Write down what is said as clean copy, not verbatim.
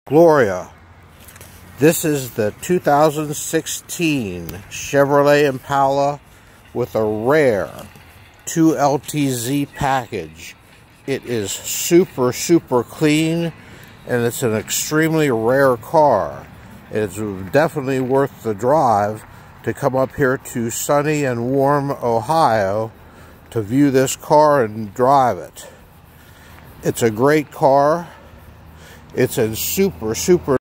Gloria. This is the 2016 Chevrolet Impala with a rare 2LTZ package. It is super clean, and it's an extremely rare car. It's definitely worth the drive to come up here to sunny and warm Ohio to view this car and drive it. It's a great car. It's in super